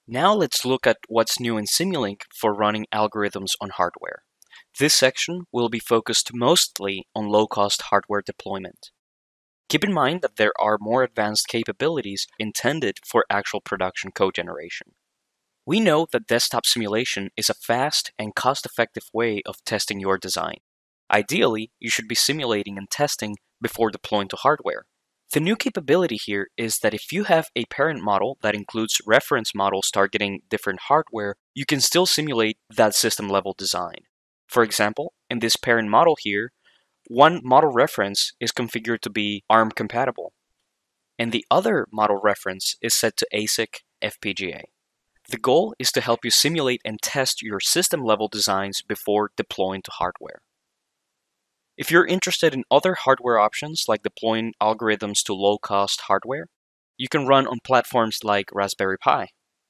Now let's look at what's new in Simulink for running algorithms on hardware. This section will be focused mostly on low-cost hardware deployment. Keep in mind that there are more advanced capabilities intended for actual production code generation. We know that desktop simulation is a fast and cost-effective way of testing your design. Ideally, you should be simulating and testing before deploying to hardware. The new capability here is that if you have a parent model that includes reference models targeting different hardware, you can still simulate that system-level design. For example, in this parent model here, one model reference is configured to be ARM compatible, and the other model reference is set to ASIC FPGA. The goal is to help you simulate and test your system-level designs before deploying to hardware. If you're interested in other hardware options like deploying algorithms to low-cost hardware, you can run on platforms like Raspberry Pi.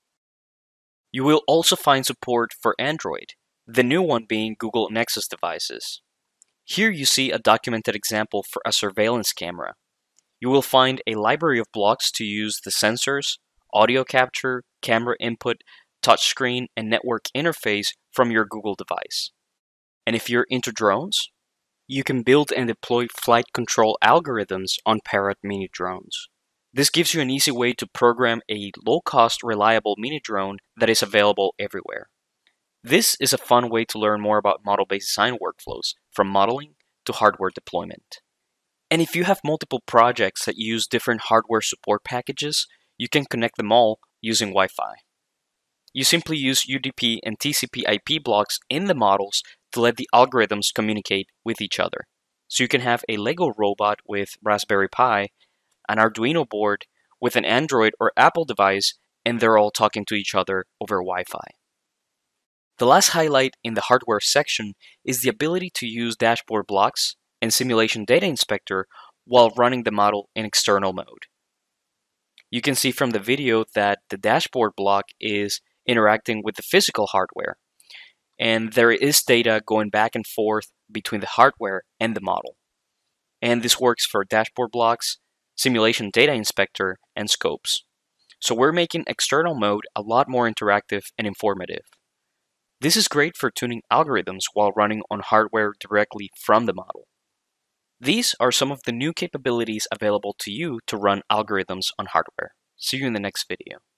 You will also find support for Android, the new one being Google Nexus devices. Here you see a documented example for a surveillance camera. You will find a library of blocks to use the sensors, audio capture, camera input, touchscreen, and network interface from your Google device. And if you're into drones, you can build and deploy flight control algorithms on Parrot mini drones. This gives you an easy way to program a low-cost, reliable mini drone that is available everywhere. This is a fun way to learn more about model-based design workflows, from modeling to hardware deployment. And if you have multiple projects that use different hardware support packages, you can connect them all using Wi-Fi. You simply use UDP and TCP/IP blocks in the models to let the algorithms communicate with each other. So you can have a Lego robot with Raspberry Pi, an Arduino board with an Android or Apple device, and they're all talking to each other over Wi-Fi. The last highlight in the hardware section is the ability to use dashboard blocks and simulation data inspector while running the model in external mode. You can see from the video that the dashboard block is interacting with the physical hardware, and there is data going back and forth between the hardware and the model. And this works for dashboard blocks, simulation data inspector, and scopes. So we're making external mode a lot more interactive and informative. This is great for tuning algorithms while running on hardware directly from the model. These are some of the new capabilities available to you to run algorithms on hardware. See you in the next video.